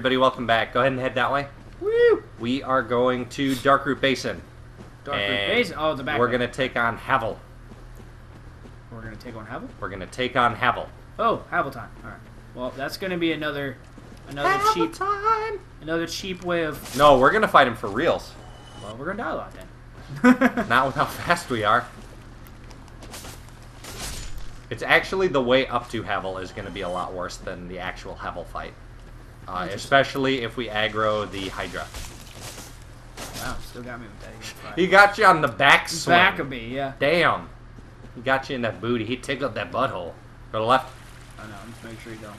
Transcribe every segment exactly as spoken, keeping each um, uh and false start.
everybody, welcome back. Go ahead and head that way. Woo! We are going to Darkroot Basin. Darkroot Basin? Oh, the back We're way. going to take on Havel. We're going to take on Havel? We're going to take on Havel. Oh, Havel time. Alright. Well, that's going to be another another Havel cheap time. another cheap way of... No, we're going to fight him for reals. Well, we're going to die a lot then. Not with how fast we are. It's actually the way up to Havel is going to be a lot worse than the actual Havel fight. Uh, especially if we aggro the Hydra. Wow, still got me with that. Fight. He got you on the back swing. Back of me, yeah. Damn. He got you in that booty. He tickled that butthole. Go to the left. I know, just make sure you don't.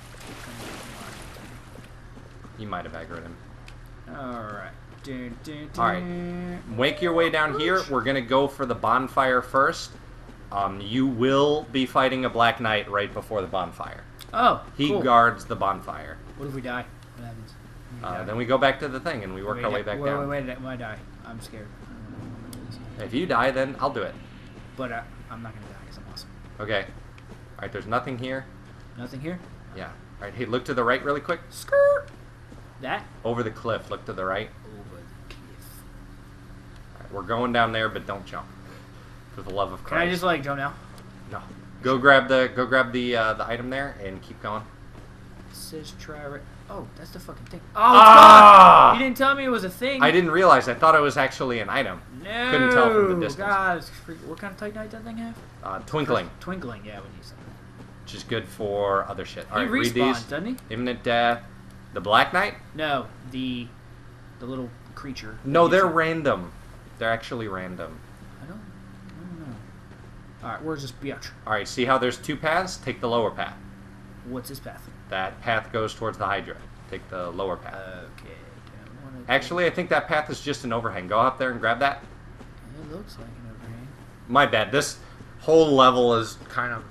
You might have aggroed him. Alright. Alright. Make your way down here. We're going to go for the bonfire first. Um, you will be fighting a Black Knight right before the bonfire. Oh, He cool. guards the bonfire. What if we die? What happens? We Uh, die. then we go back to the thing and we work wait, our way back wait, down. Wait, wait, wait, I die. I'm scared. If you die, then I'll do it. But uh, I'm not going to die because I'm awesome. Okay. Alright, there's nothing here. Nothing here? Yeah. Alright, hey, look to the right really quick. Skirt! That? Over the cliff. Look to the right. Over the cliff. Alright, we're going down there, but don't jump. For the love of Christ. Can I just, like, jump now? No. Go grab the go grab the uh, the item there and keep going. It says try right. Oh, that's the fucking thing. Oh, Ah! God! You didn't tell me it was a thing. I didn't realize. I thought it was actually an item. No. Couldn't tell from the distance. God, it's freak- what kind of Titanite does that thing have? Uh, twinkling, Twinkling, yeah, we need something. which is good for other shit. All He right, read respawns, these. doesn't he? Imminent death. The Black Knight? No, the the little creature. No, they're random. They're actually random. I don't, I don't know. All right, where's this biatch? All right, see how there's two paths? Take the lower path. What's his path? That path goes towards the Hydra. Take the lower path. Okay. don't wanna Actually, I think that path is just an overhang. Go up there and grab that. It looks like an overhang. My bad. This whole level is kind of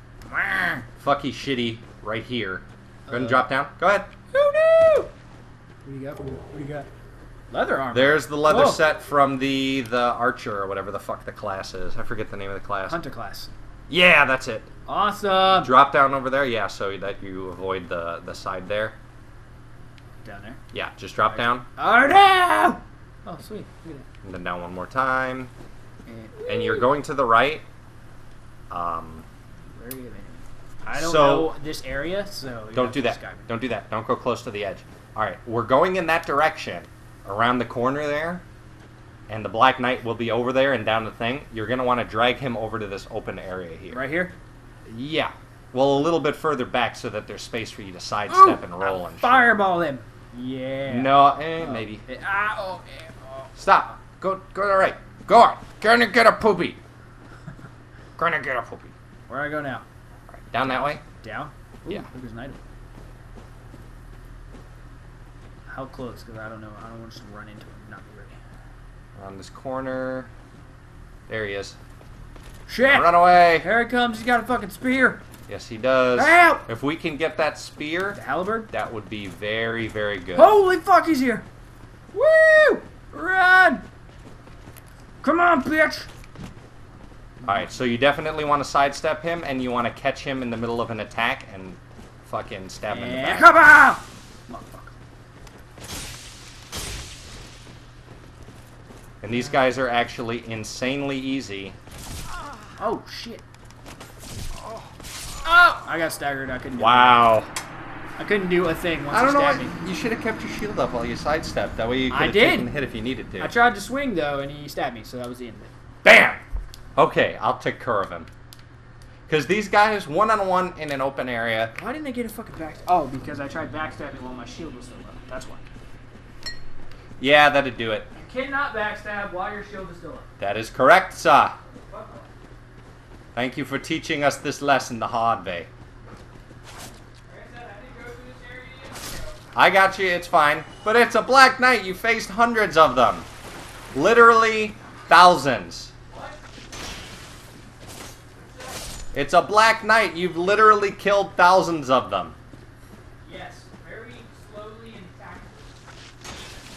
fucky shitty right here. Go ahead and Uh, drop down. Go ahead. Oh no! What do you got? What do you got? Leather armor. There's the leather Whoa. set from the the archer or whatever the fuck the class is. I forget the name of the class. Hunter class. Yeah, that's it. Awesome. Drop down over there. Yeah, so that you avoid the the side there. Down there. Yeah, just drop down Oh no! Oh sweet. Look at and then down one more time. that. And you're going to the right. Um, Where are you? I don't So- know this area, so you don't have do to that. describe it. Don't do that. Don't go close to the edge. All right, we're going in that direction, around the corner there, and the Black Knight will be over there and down the thing. You're gonna want to drag him over to this open area here. Right here. Yeah. Well, a little bit further back so that there's space for you to sidestep and roll and shit. Fireball him. Yeah. No, eh, Oh. maybe. Eh, Ah, oh, eh, oh. Stop. Go, go to the right. Go on. Gonna get a poopy. Gonna get a poopy. Where do I go now? All right, down that way. Down? Ooh, Yeah. Look, there's an item. How close? Because I don't know. I don't want to just run into him. Not be ready. Around this corner. There he is. Shit! Run away. Here he comes. He's got a fucking spear. Yes, he does. Help! If we can get that spear, The halberd. that would be very, very good. Holy fuck, he's here! Woo! Run! Come on, bitch! Alright, so you definitely want to sidestep him, and you want to catch him in the middle of an attack and fucking stab him in the Yeah, back. come on! Motherfucker. And these guys are actually insanely easy. Oh, shit. Oh! I got staggered. I couldn't do Wow. I couldn't do a thing once I don't he know stabbed what, me. you should have kept your shield up while you sidestepped. That way you could I have did. taken a hit if you needed to. I tried to swing, though, and he stabbed me, so that was the end of it. Bam! Okay, I'll take care of him. Because these guys, one-on-one in an open area... Why didn't they get a fucking back... Oh, because I tried backstabbing while my shield was still up. That's why. Yeah, that'd do it. You cannot backstab while your shield is still up. That is correct, sir. Fuck off. Thank you for teaching us this lesson the hard way. I got you, it's fine. But it's a Black Knight, you faced hundreds of them. Literally thousands. It's a Black Knight, you've literally killed thousands of them. Yes, very slowly and tactfully.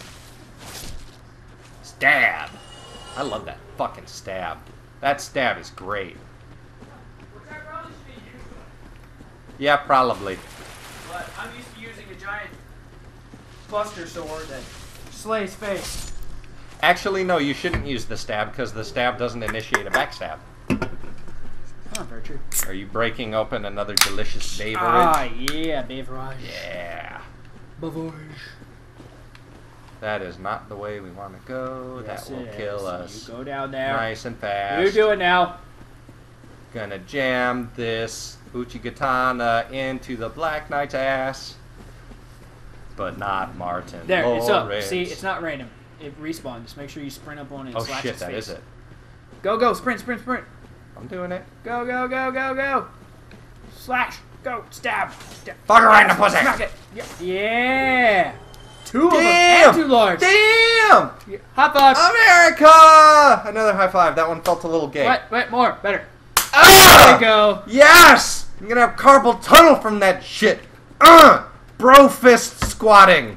Stab. I love that fucking stab. That stab is great. Which I probably should be used to. Yeah, probably. But I'm used to using a giant Buster Sword that slays face. Actually, no, you shouldn't use the stab because the stab doesn't initiate a backstab. Oh, very true. Are you breaking open another delicious beverage? Ah, yeah, beverage. Yeah. Beverage. That is not the way we want to go. Yes, that will it kill is. us. You go down there. Nice and fast. You do it now. Gonna jam this Uchigatana into the Black Knight's ass. But not Martin There, Lawrence. it's up. See, it's not random. It respawns. Just make sure you sprint up on it and Oh slash shit, his that face. is it. Go, go, sprint, sprint, sprint. I'm doing it. Go, go, go, go, go. Slash. Go. Stab. Stab. Fuck her right in the pussy. Smack it. Yeah. yeah. Two Damn. of them and two large. Damn! Yeah. High five. America! Another high five. That one felt a little gay. Wait, wait, more. Better. Ah! There you go. Yes! I'm gonna have carpal tunnel from that shit. Uh! Bro fist squatting.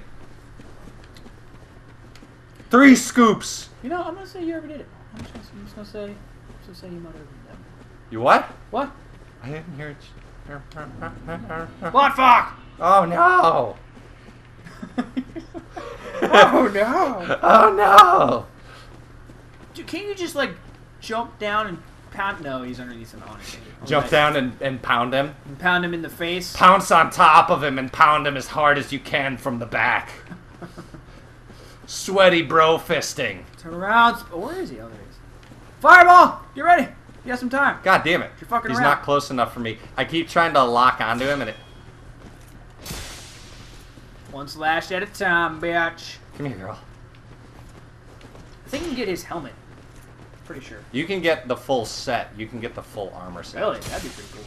Three scoops. You know, I'm gonna say you ever did it. I'm just gonna, I'm just gonna say, I'm just gonna say you might have done it. You what? What? I didn't hear it. Blood fuck! Oh no! Oh no! Oh no! Dude, can't you just like jump down and pound? No, he's underneath an awning. Jump Right. down and, and pound him. And pound him in the face. Pounce on top of him and pound him as hard as you can from the back. Sweaty bro fisting. Turn around. Oh, where is he? Oh, there he is. Fireball! Get ready. You have some time. God damn it. You're fucking He's around. not close enough for me. I keep trying to lock onto him and it... One slash at a time, bitch. Come here, girl. I think you can get his helmet. Pretty sure. You can get the full set. You can get the full armor set. Really? That'd be pretty cool.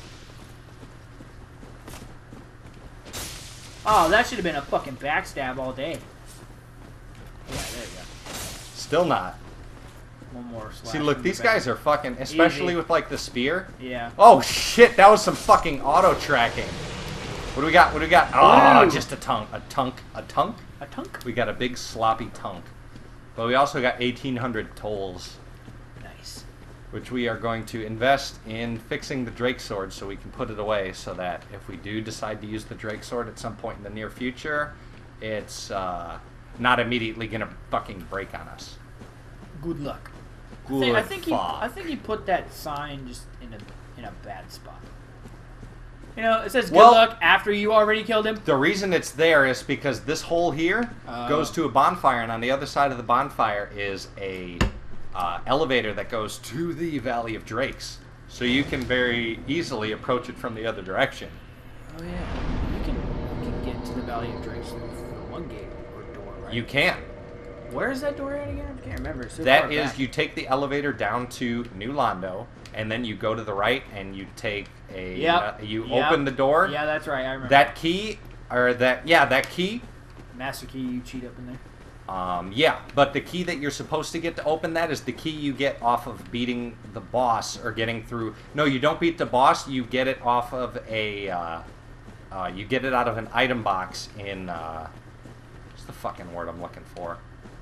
Oh, that should have been a fucking backstab all day. Yeah, there you go. Still not. One more slash. See, look, from the these back. guys are fucking... Especially Easy. with, like, the spear. Yeah. Oh, shit. That was some fucking auto-tracking. What do we got? What do we got? Oh, Ooh. just a tunk. A tunk. A tunk? A tunk? We got a big sloppy tunk. But we also got eighteen hundred tolls, Nice. which we are going to invest in fixing the Drake Sword so we can put it away so that if we do decide to use the Drake Sword at some point in the near future, it's uh, not immediately going to fucking break on us. Good luck. Good I think, I think he. fuck. I think he put that sign just in a in a bad spot. You know, it says good Well- luck after you already killed him. The reason it's there is because this hole here Oh. goes to a bonfire, and on the other side of the bonfire is a uh, elevator that goes to the Valley of Drakes. So you can very easily approach it from the other direction. Oh yeah, you can you can get to the Valley of Drakes through one gate or door, right? You can. Where is that door at again? I can't remember. It's so That far is, back. you take the elevator down to New Londo, and then you go to the right, and you take a. Yep. Uh, you Yep. open the door. Yeah, that's right. I remember. That key, or that yeah, that key. Master key, you cheat up in there. Um, yeah, but the key that you're supposed to get to open that is the key you get off of beating the boss or getting through. No, you don't beat the boss. You get it off of a. Uh, uh, you get it out of an item box in. Uh, what's the fucking word I'm looking for?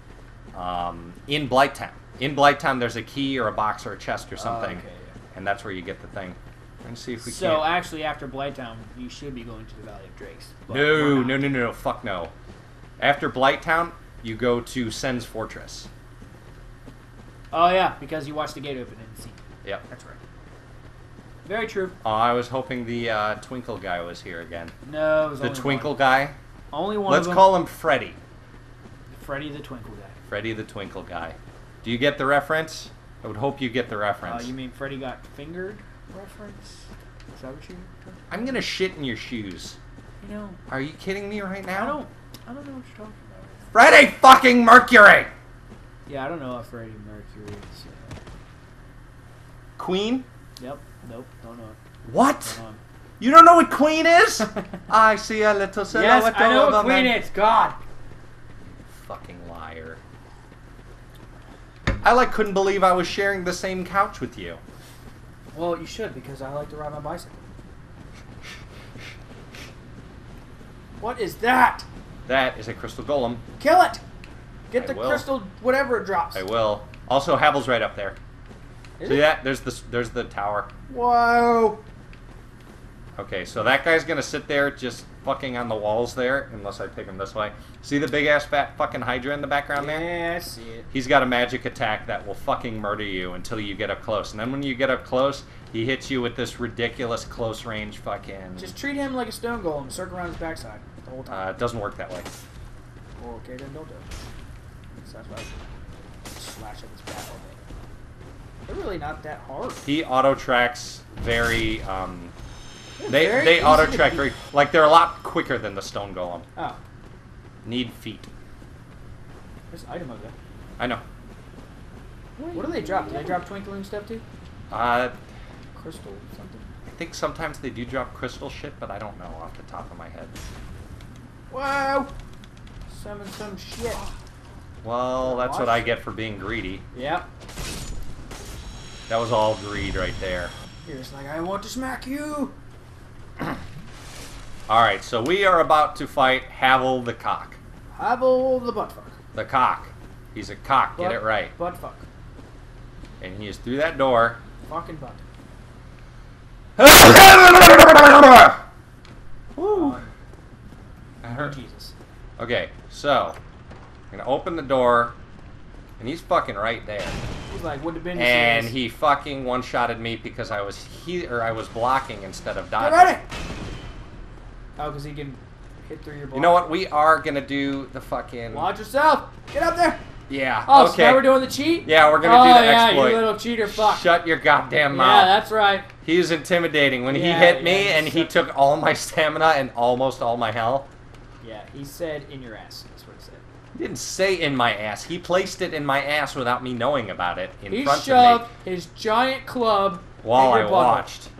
Um, in Blighttown. In Blighttown, there's a key or a box or a chest or something, okay, yeah. and that's where you get the thing. Let's see if we So can. actually, after Blighttown, you should be going to the Valley of Drakes. but No, we're no, not. no, no, no, fuck no. After Blighttown, you go to Sen's Fortress. Oh yeah, because you watched the gate open and see. Yep. That's right. Very true. Oh, I was hoping the uh, Twinkle guy was here again. No, it was The only Twinkle one. guy? Only one. Let's of them. call him Freddy. Freddy the Twinkle guy. Freddy the Twinkle guy. Do you get the reference? I would hope you get the Uh, reference. you mean Freddy got fingered reference? Is that what you? I'm gonna shit in your shoes. You know, Are you kidding me right now? I don't. I don't know what you're talking about. Freddy fucking Mercury! Yeah, I don't know if Freddie Mercury is. Uh... Queen? Yep. Nope. Don't know. it. What? Don't know. You don't know what Queen is? I see a little Yes, silhouette I know of what a Queen man. is. God. Fucking liar. I like couldn't believe I was sharing the same couch with you. Well, you should because I like to ride my bicycle. What is that? That is a crystal golem. Kill it! Get I the will. crystal, whatever it drops. I will. Also, Havel's right up there. Is See it? that? There's the there's the tower. Whoa! Okay, so that guy's gonna sit there just fucking on the walls there, unless I take him this way. See the big-ass fat fucking Hydra in the background there? Yeah, I see it. He's got a magic attack that will fucking murder you until you get up close. And then when you get up close, he hits you with this ridiculous close-range fucking... Just treat him like a stone golem. Circle around his backside the whole time. Uh, it doesn't work that way. Oh, okay, then don't do it. So that's why I slash up his back all day. They're really not that hard. He auto-tracks very... Um, They're they very they easy auto-track to very... Like, they're a lot quicker than the stone golem. Oh. Need feet. There's an item over there. I know. What do they drop? Do they drop twinkling stuff too? Uh, Crystal something? I think sometimes they do drop crystal shit, but I don't know off the top of my head. Wow! Summon some shit. Well, that's what I get for being greedy. Yep. That was all greed right there. You're just like, I want to smack you! Alright, so we are about to fight Havel the Cock. Havel the buttfuck. The cock. He's a cock, Butt, get it right. Buttfuck. And he is through that door. Fucking butt. Woo! Um, I heard. Jesus. Okay, so I'm gonna open the door, and he's fucking right there. He's like, would have been. And he fucking one-shotted me because I was he or I was blocking instead of Get dodging. ready! Oh, because he can hit through your block. You know what? We are gonna do the fucking. Watch yourself! Get up there! Yeah. Oh, okay. so now we're doing the cheat? Yeah, we're gonna oh, do the yeah, exploit. you little cheater fuck. Shut your goddamn Yeah, mouth. that's right. He was intimidating when Yeah, he hit me, yeah, and he so- took all my stamina and almost all my health. Yeah, he said in your ass. That's what he said. He didn't say in my ass. He placed it in my ass without me knowing about it in He front shoved of me his giant club while in I your butthole. watched.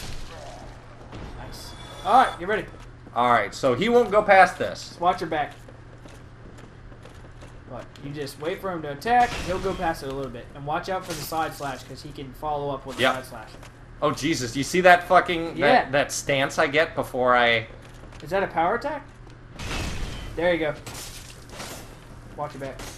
Nice. Alright, get ready. Alright, so he won't go past this. Just watch your back. What? You just wait for him to attack, he'll go past it a little bit. And watch out for the side slash, because he can follow up with the Yep. side slash. Oh, Jesus. You see that fucking... Yeah. That, that stance I get before I... Is that a power attack? There you go. Watch your back.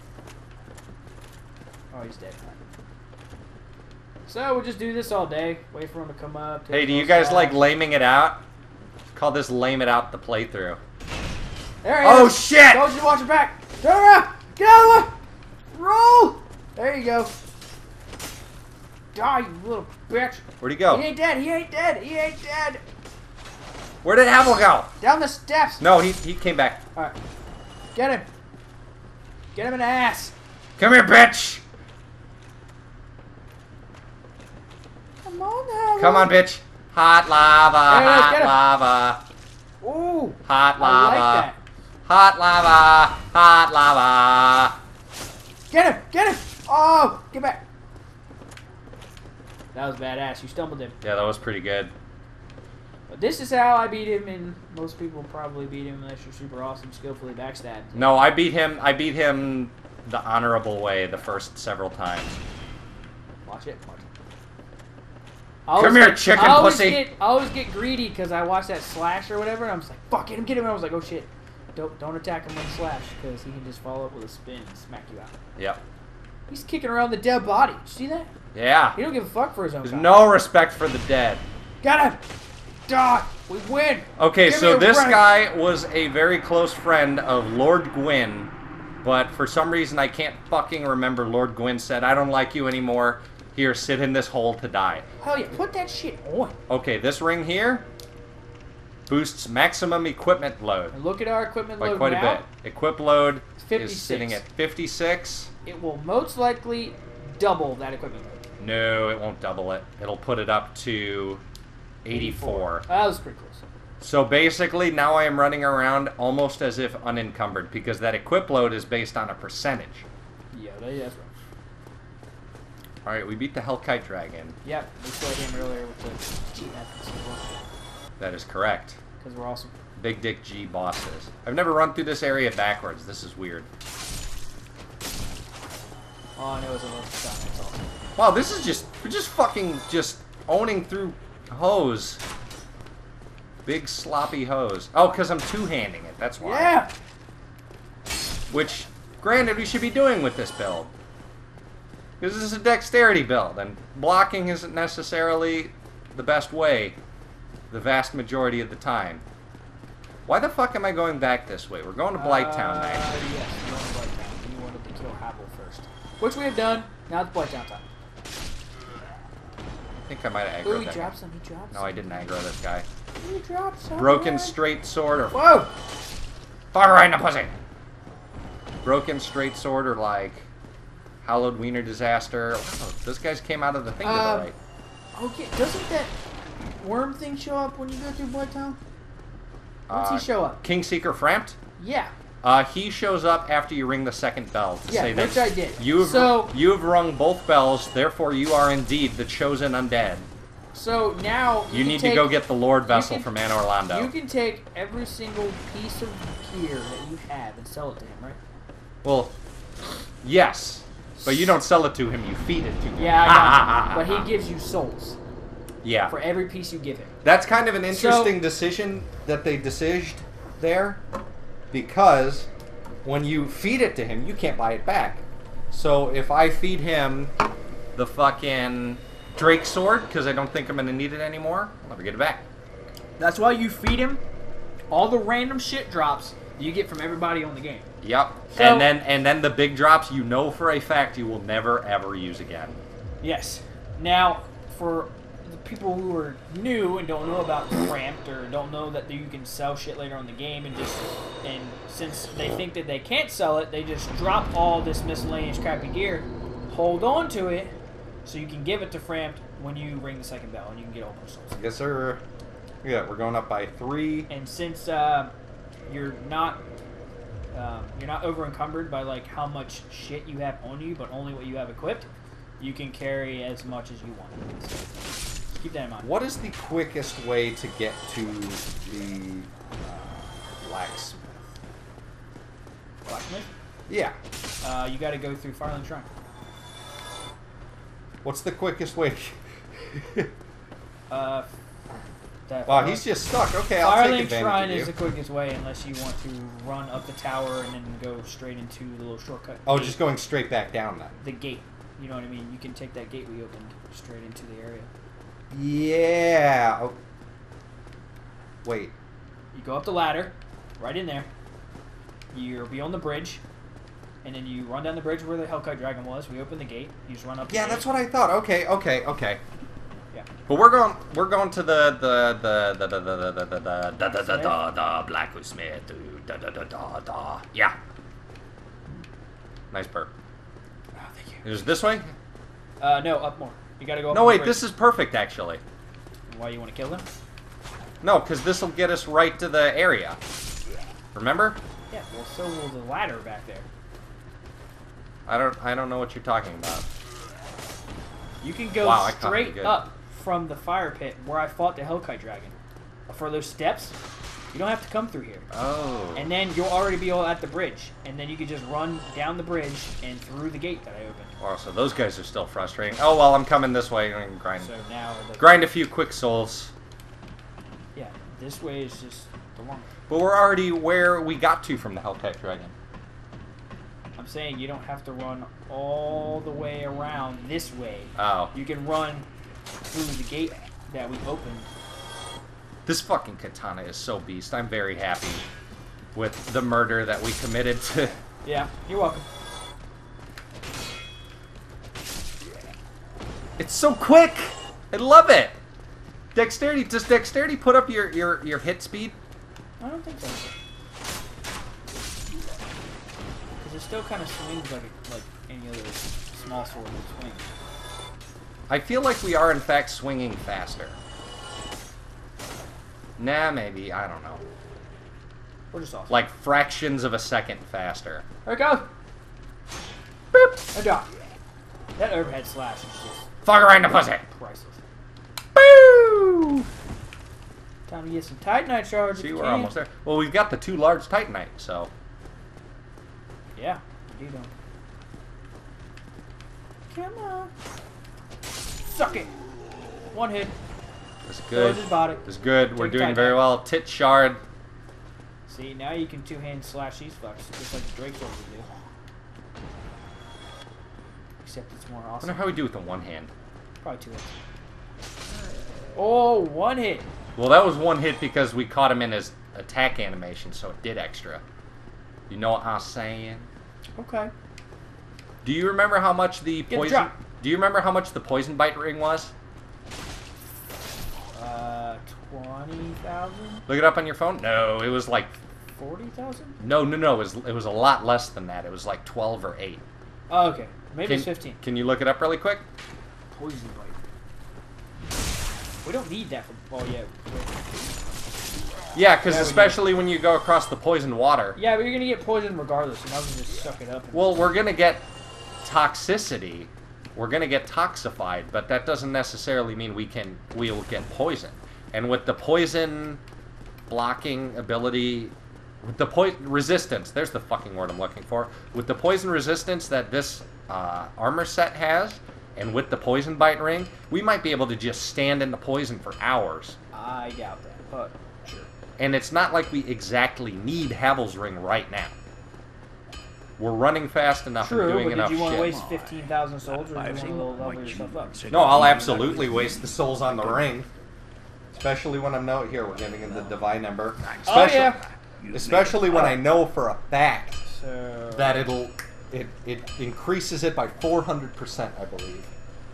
Oh, he's dead. So we'll just do this all day. Wait for him to come up. take Hey, a do you little guys like slash. laming it out? Call this lame it out the playthrough. There he Oh, is. shit! Told you to watch your back. Turn around. Get out of the way. Roll. There you go. Die, you little bitch. Where'd he go? He ain't dead. He ain't dead. He ain't dead. Where did Havel go? Down the steps. No, he, he came back. All right. Get him. Get him in the ass. Come here, bitch! Come on now. Come on, bitch. Hot lava, There it is, hot get him. lava, Ooh. hot I lava, like that. hot lava, hot lava. Get him. Get him. Oh, get back. That was badass. You stumbled him. Yeah, that was pretty good. But this is how I beat him, and most people probably beat him unless you're super awesome, skillfully backstab. No, I beat him. I beat him the honorable way the first several times. Watch it. Watch it. Come here, chicken I always pussy. Get, I always get greedy because I watch that slash or whatever, and I'm just like, fuck, get him, get him. And I was like, oh shit. Don't, don't attack him when slash because he can just follow up with a spin and smack you out. Yep. He's kicking around the dead body. Did you see that? Yeah. He don't give a fuck for his own There's kind. no respect for the dead. Got him. Dog. We win. Okay, Give me so a this break. guy was a very close friend of Lord Gwyn, but for some reason I can't fucking remember. Lord Gwyn said, I don't like you anymore. Here, sit in this hole to die. Hell yeah, put that shit on. Okay, this ring here boosts maximum equipment load And look at our equipment by load quite now. a bit. Equip load is fifty-six. sitting at fifty-six. It will most likely double that equipment load. No, it won't double it. It'll put it up to eighty-four. Oh, that was pretty close. So basically, now I am running around almost as if unencumbered because that equip load is based on a percentage. Yeah, that, that's right. All right, we beat the Hellkite Dragon. Yep, we played him earlier with the cheat methods That is correct. because we're awesome. Big Dick G bosses. I've never run through this area backwards. This is weird. All I know is I love the sound. That's awesome. Wow, this is just we're just fucking just owning through hose. Big sloppy hose. Oh, because I'm two-handing it. That's why. Yeah. Which, granted, we should be doing with this build. Because this is a dexterity build, and blocking isn't necessarily the best way the vast majority of the time. Why the fuck am I going back this way? We're going to Blighttown uh, now. Yes, we're going to Blighttown. You wanted to kill Havel first. Which we have done. Now it's Blighttown time. I think I might have aggroed Ooh, he that drops guy. him. He drops No, I didn't aggro this guy. He drops him. Broken straight sword or... Whoa! Fire right in the pussy! Broken straight sword or like... Hallowed Wiener Disaster. Wow, those guys came out of the thing to Um, the right. Okay, doesn't that worm thing show up when you go through Blighttown? When's Uh, he show up? Kingseeker Frampt? Yeah. Uh, he shows up after you ring the second bell to Yeah, say that which I did. You have, So- you have rung both bells, therefore you are indeed the chosen undead. So now You, you can need take, to go get the Lord Vessel can- from Anne Orlando. You can take every single piece of gear that you have and sell it to him, right? Well, yes, but you don't sell it to him, you feed it to him. Yeah, I got you. But he gives you souls Yeah. for every piece you give him. That's kind of an interesting So- decision that they decided there, because when you feed it to him, you can't buy it back. So if I feed him the fucking Drake sword, because I don't think I'm going to need it anymore, I'll never get it back. That's why you feed him all the random shit drops you get from everybody on the game. Yep. So- and then and then the big drops you know for a fact you will never ever use again. Yes. Now, for the people who are new and don't know about Cramped or don't know that you can sell shit later on in the game and just and since they think that they can't sell it, they just drop all this miscellaneous crappy gear, hold on to it, so you can give it to Frampt when you ring the second bell and you can get all those souls. Yes, sir. Yeah, we're going up by three. And since uh, you're not um, you're not over encumbered by like how much shit you have on you, but only what you have equipped, you can carry as much as you want. So, just keep that in mind. What is the quickest way to get to the uh, blacksmith? Blacksmith? Yeah. Uh, you got to go through Fireland Shrine. What's the quickest way? Uh, that Wow, he's just stuck. Okay, I'll take Firelink advantage Shrine of you. is the quickest way unless you want to run up the tower and then go straight into the little shortcut. Oh, gate. just going straight back down then. The gate. You know what I mean? You can take that gate we opened straight into the area. Yeah. Oh. Wait. You go up the ladder, right in there. You'll be on the bridge, and then you run down the bridge where the Hellkite Dragon was. We open the gate. You just run up. Yeah, the that's gate. what I thought. Okay, okay, okay. Yeah. But we're going. We're going to the the the the the the the the the the the the the the blacksmith. Da da da da da. Yeah. Nice burp. Oh, thank you. Is it this way? Uh, no, up more. You gotta go up. No, on the wait. bridge. This is perfect, actually. Why you want to kill them? No, because this will get us right to the area. Remember? Yeah. Well, so will the ladder back there. I don't. I don't know what you're talking about. You can go Wow, I caught it straight good. up from the fire pit where I fought the Hellkite Dragon. For those steps, you don't have to come through here. Oh. And then you'll already be all at the bridge. And then you can just run down the bridge and through the gate that I opened. Oh, so those guys are still frustrating. Oh well, I'm coming this way and grind. So now... The, Grind a few quick souls. Yeah, this way is just the long. But we're already where we got to from the Hellkite Dragon. I'm saying you don't have to run all the way around this way. Oh. You can run through the gate that we opened. This fucking katana is so beast. I'm very happy with the murder that we committed to. Yeah, you're welcome. It's so quick! I love it! Dexterity, does dexterity put up your, your, your hit speed? I don't think so. Because it still kind of swings like a, like any other small sword would swing. I feel like we are in fact swinging faster. Nah, maybe. I don't know. We're just awesome. Like fractions of a second faster. There we go. Boop. A dot. That overhead slash is just Fuck right in the pussy! priceless. Boo! Time to get some Titanite charge. See, if you we're can. almost there. Well, we've got the two large Titanite, so. Yeah, you do. Come on. Suck it. One hit. That's Close good. his body. That's good. We're Take doing Titanite. very well. Tit shard. See, now you can two-hand slash these fucks, just like the Drake sword would do. Except it's more I awesome. wonder how we do with the one hand. Probably two hits. Oh, one hit. Well, that was one hit because we caught him in his attack animation, so it did extra. You know what I'm saying? Okay. Do you remember how much the Get poison? drop. Do you remember how much the poison bite ring was? Uh, twenty thousand. Look it up on your phone. No, it was like Forty thousand. no, no, no. It was it was a lot less than that. It was like twelve or eight. Oh, okay. Maybe Can, it's fifteen. Can you look it up really quick? Poison bite. We don't need that for. Oh yeah. Yeah, because Yeah, we especially when you go across the poison water. Yeah, but you're gonna get poisoned regardless. You might as well just suck it up. And Well, we're gonna get toxicity. We're gonna get toxified, but that doesn't necessarily mean we can we will get poisoned. And with the poison blocking ability, with the poison resistance, there's the fucking word I'm looking for. With the poison resistance that this uh, armor set has, and with the poison bite ring, we might be able to just stand in the poison for hours. I doubt that, but sure. And it's not like we exactly need Havel's ring right now. We're running fast enough True, and doing but enough did you want to shit. waste fifteen thousand souls, or do you want to level yourself up? No, I'll absolutely waste the souls on the ring. Especially when I'm out here, we're getting in the divine number. Oh Especially, yeah. especially when I know for a fact So that it'll it it increases it by four hundred percent, I believe.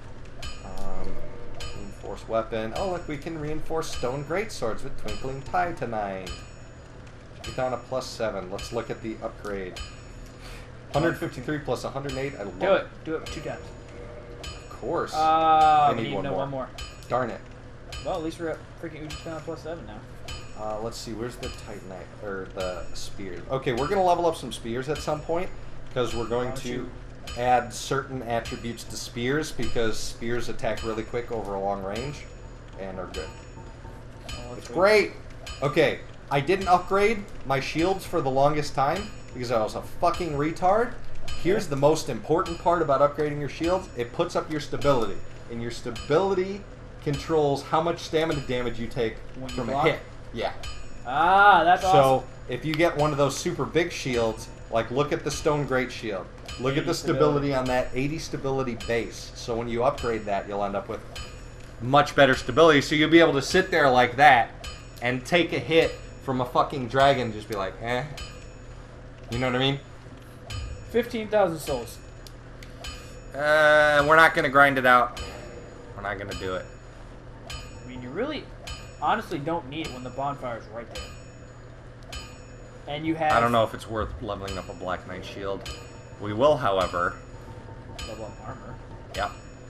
Um, reinforce weapon. Oh, look, we can reinforce stone greatswords with twinkling titanite. Get down to plus seven. Let's look at the upgrade. one hundred fifty-three plus one hundred eight. I love do it. Do it two times. Of course. Uh, I we need need one no more. one more. Darn it. Well, at least we're at freaking Uchitan plus seven now. Uh, let's see, where's the titanite, or the spears? Okay, we're going to level up some spears at some point, because we're going Why don't to you- add certain attributes to spears, because spears attack really quick over a long range, and are good. Well, let's It's wait. great! Okay, I didn't upgrade my shields for the longest time, because I was a fucking retard. Here's the most important part about upgrading your shields. It puts up your stability, and your stability controls how much stamina damage you take When you from a block? hit. Yeah. Ah, that's So, awesome. if you get one of those super big shields, like look at the Stone Great Shield. Look at eighty the stability on that eighty stability base. So when you upgrade that, you'll end up with much better stability. So you'll be able to sit there like that and take a hit from a fucking dragon and just be like, eh. You know what I mean? Fifteen thousand souls. Uh, we're not going to grind it out. We're not going to do it. I mean, you really, honestly, don't need it when the bonfire is right there. And you have. I don't know if it's worth leveling up a Black Knight shield. We will, however. Level up armor. Yep.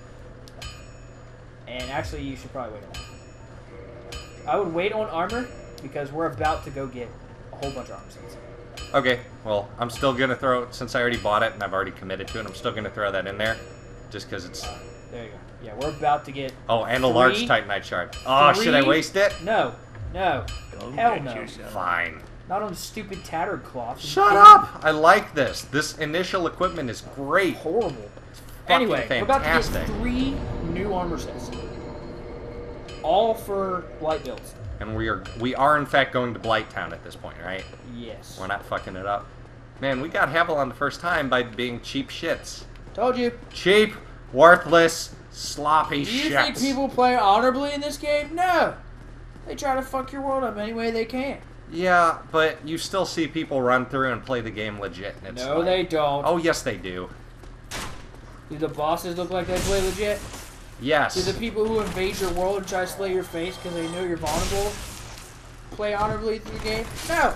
And actually, you should probably wait on it. I would wait on armor because we're about to go get a whole bunch of armor sets. Okay, well, I'm still going to throw, since I already bought it and I've already committed to it, I'm still going to throw that in there. Just because it's... There you go. Yeah, we're about to get. Oh, and a three, large Titanite shard. Oh, should I three- waste it? No, no, hell no. Fine. Not on stupid tattered cloth. Shut up! I like this. This initial equipment is great. Horrible. Fucking Anyway, we're about to fantastic. get three new armor sets. All for light builds. And we are, we are in fact going to Blighttown at this point, right? Yes. We're not fucking it up. Man, we got Havel on the first time by being cheap shits. Told you. Cheap, worthless, sloppy Do you shits. think people play honorably in this game? No. They try to fuck your world up any way they can. Yeah, but you still see people run through and play the game legit. And it's No, like, they don't. Oh, yes, they do. Do the bosses look like they play legit? Yes. Do the people who invade your world and try to slay your face because they know you're vulnerable play honorably through the game? No.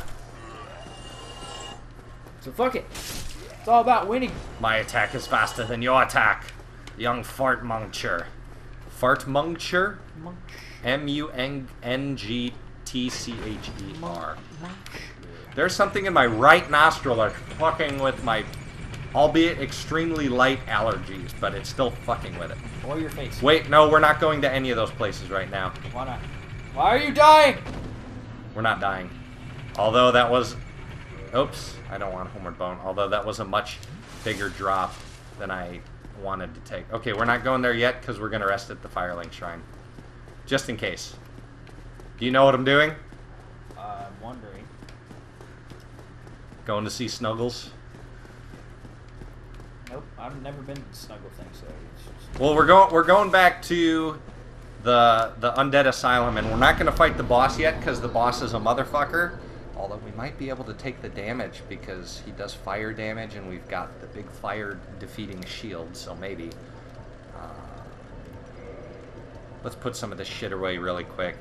So fuck it. It's all about winning. My attack is faster than your attack, young fart muncher. Fart muncher? M U N G T C H E R. There's something in my right nostril that's fucking with my, albeit extremely light allergies, but it's still fucking with it. Or your face. Wait, no, we're not going to any of those places right now. Why not? Why are you dying? We're not dying. Although that was... Oops, I don't want Homeward Bone. Although that was a much bigger drop than I wanted to take. Okay, we're not going there yet because we're going to rest at the Firelink Shrine. Just in case. Do you know what I'm doing? Uh, I'm wondering. Going to see Snuggles? Nope, I've never been to the Snuggle thing, so it's just... Well, we're going we're going back to the the undead asylum, and we're not going to fight the boss yet because the boss is a motherfucker. Although we might be able to take the damage because he does fire damage, and we've got the big fire defeating shield. So maybe. Uh, let's put some of this shit away really quick.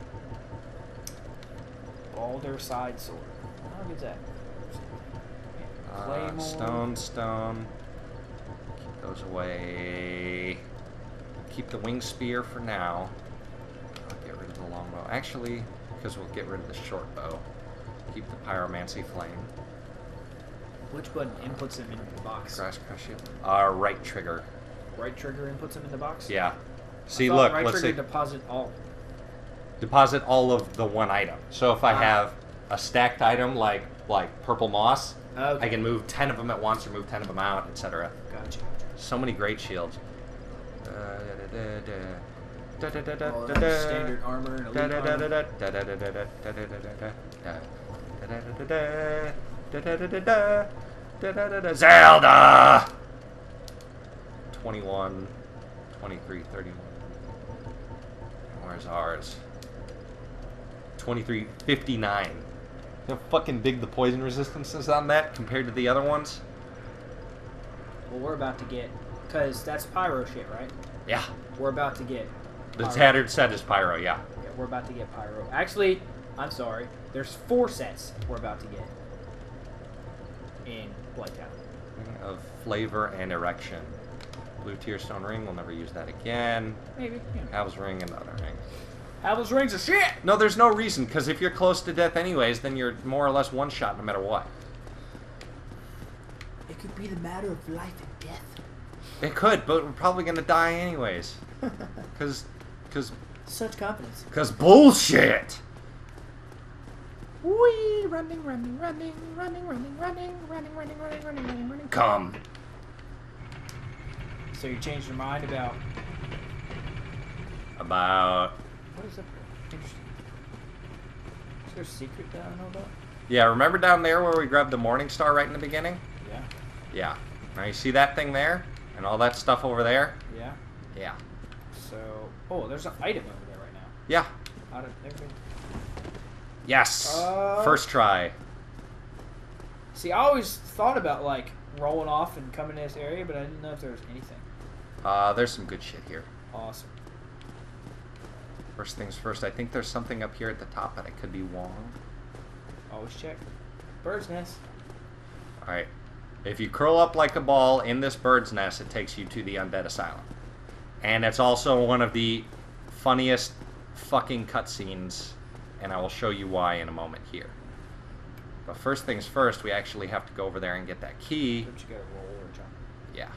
Boulder side sword. How good's that? Uh, stone, stone. Keep those away. Keep the wing spear for now. I'll get rid of the longbow. Actually, because we'll get rid of the short bow. Keep the pyromancy flame. Which button inputs him into the box? Grass crush it. Uh, right trigger. Right trigger inputs him in the box? Yeah. See, I thought look, right let's trigger see. deposit all. Deposit all of the one item. So if I Ah. have a stacked item like like purple moss, Okay. I can move ten of them at once or move ten of them out, et cetera. Gotcha. So many great shields. Oh, that's standard armor and elite armor. Zelda! twenty-one, twenty-three, thirty-one. Where's ours? twenty-three, fifty-nine. You know how fucking big the poison resistance is on that compared to the other ones? Well, we're about to get, because that's pyro shit, right? Yeah. We're about to get The pyro. tattered set is pyro, yeah. Yeah, we're about to get pyro. Actually, I'm sorry. There's four sets we're about to get in Blighttown. Of flavor and erection. Blue tier stone ring, we'll never use that again. Maybe. Yeah. Hal's ring, another ring. Havel's rings of shit! No, there's no reason, because if you're close to death anyways, then you're more or less one shot no matter what. It could be the matter of life and death. It could, but we're probably gonna die anyways. Cause, cause, Such confidence. cause bullshit! Wee! Running, running, running, running, running, running, running, running, running, running, running, running. Come. So you changed your mind about... About... What is that? Interesting. Is there a secret that I don't know about? Yeah, remember down there where we grabbed the Morning Star right in the beginning? Yeah. Yeah. Now you see that thing there? And all that stuff over there? Yeah. Yeah. So... Oh, there's an item over there right now. Yeah. How did everything... Yes! Uh, First try. See, I always thought about, like, rolling off and coming to this area, but I didn't know if there was anything. Uh, there's some good shit here. Awesome. First things first, I think there's something up here at the top, but I could be wrong. Always check. Bird's nest. Alright. If you curl up like a ball in this bird's nest, it takes you to the Undead Asylum. And it's also one of the funniest fucking cutscenes, and I will show you why in a moment here. But first things first, we actually have to go over there and get that key. Don't you gotta roll or jump? Yeah.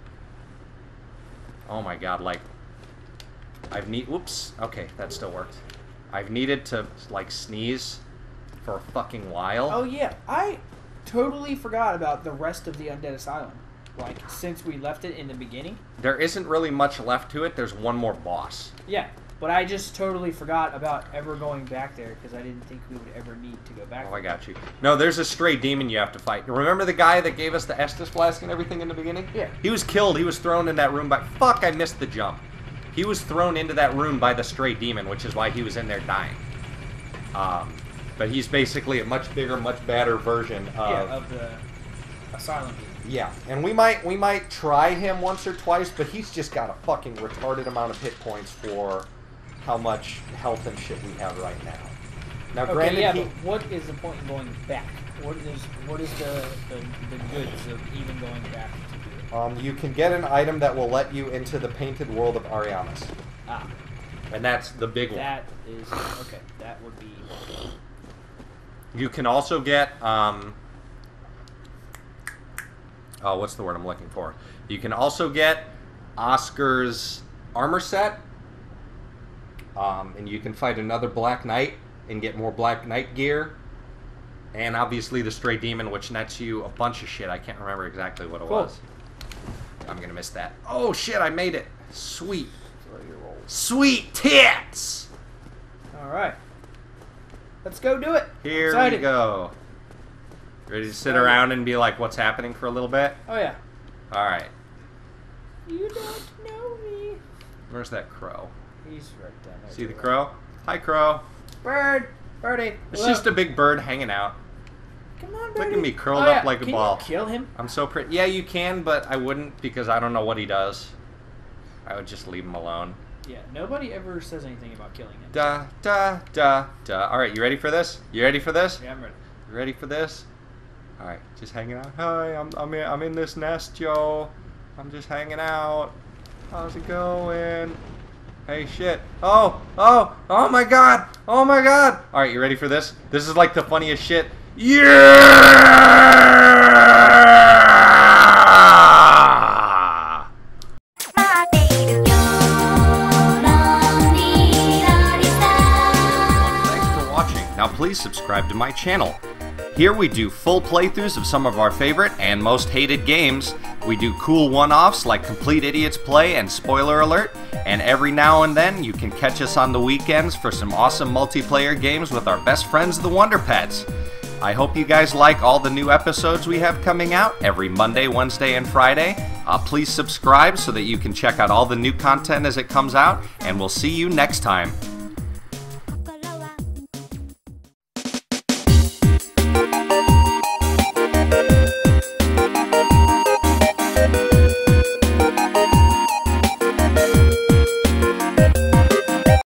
Oh my god, like... I've need... Whoops. Okay, that still worked. I've needed to, like, sneeze for a fucking while. Oh, yeah. I totally forgot about the rest of the Undead Asylum. Like, since we left it in the beginning. There isn't really much left to it. There's one more boss. Yeah, but I just totally forgot about ever going back there because I didn't think we would ever need to go back Oh, there. I got you. No, there's a stray demon you have to fight. Remember the guy that gave us the Estus Flask and everything in the beginning? Yeah. He was killed. He was thrown in that room by... Fuck, I missed the jump. He was thrown into that room by the stray demon, which is why he was in there dying. Um, but he's basically a much bigger, much badder version of... Yeah, of the Asylum demon. Yeah, and we might we might try him once or twice, but he's just got a fucking retarded amount of hit points for how much health and shit we have right now. Now, Okay, granted, yeah, he, but what is the point in going back? What is what is the, the, the goods of even going back to do it? um, you can get an item that will let you into the painted world of Ariamis. Ah, And that's the big one. that is... Okay, that would be... You can also get... Um, oh, what's the word I'm looking for? You can also get Oscar's armor set. Um, and you can fight another Black Knight and get more Black Knight gear. And obviously the Stray Demon, which nets you a bunch of shit. I can't remember exactly what it Cool. was. I'm going to miss that. Oh, shit, I made it. Sweet. Sweet tits! Alright. Let's go do it. Here Excited. we go. Ready to sit around and be like, what's happening for a little bit? Oh, yeah. Alright. You don't know me. Where's that crow? He's right down there. See the crow? Hi, crow. Bird! Birdie! It's Look. just a big bird hanging out. Come on, birdie. Look at me curled Oh, up yeah. like a Can ball. You kill him? I'm so pretty. Yeah, you can, but I wouldn't because I don't know what he does. I would just leave him alone. Yeah, nobody ever says anything about killing him. Da, da, da, da. All right, you ready for this? You ready for this? Yeah, I'm ready. You ready for this? All right, just hanging out. Hi, I'm I'm in, I'm in this nest, Joe. I'm just hanging out. How's it going? Hey, shit. Oh, oh, oh my God. Oh my God. All right, you ready for this? This is like the funniest shit. Yeah! Now please subscribe to my channel. Here we do full playthroughs of some of our favorite and most hated games. We do cool one-offs like Complete Idiots Play and Spoiler Alert, and every now and then you can catch us on the weekends for some awesome multiplayer games with our best friends the Wonder Pets. I hope you guys like all the new episodes we have coming out every Monday, Wednesday, and Friday. Uh, please subscribe so that you can check out all the new content as it comes out, and we'll see you next time.